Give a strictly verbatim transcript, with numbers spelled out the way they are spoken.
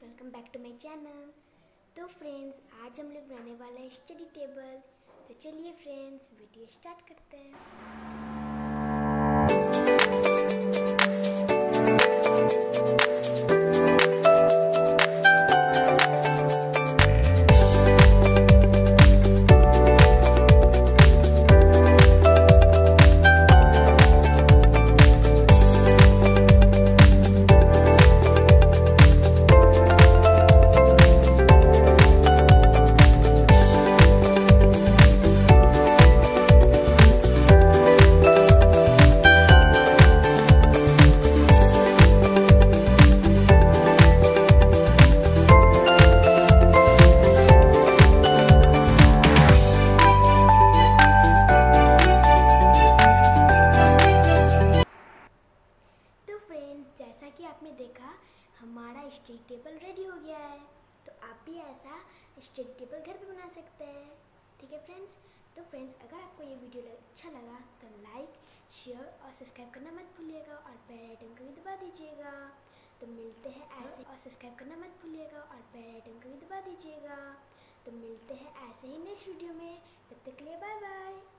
Welcome back to my channel. तो friends, आज हम लोग बनाने वाले हैं स्टडी टेबल। तो चलिए फ्रेंड्स, वीडियो स्टार्ट करते हैं। जैसा कि आपने देखा, हमारा स्टडी टेबल रेडी हो गया है। तो आप भी ऐसा स्टडी टेबल घर पे बना सकते हैं। ठीक है फ्रेंड्स। तो फ्रेंड्स, अगर आपको ये वीडियो अच्छा लगा तो लाइक, शेयर और सब्सक्राइब करना मत भूलिएगा और बेल आइकन को भी दबा दीजिएगा। तो मिलते हैं ऐसे और सब्सक्राइब करना मत भूलिएगा और बेल आइकन को भी दबा दीजिएगा। तो मिलते हैं ऐसे ही नेक्स्ट वीडियो में। तब तक के लिए बाय बाय।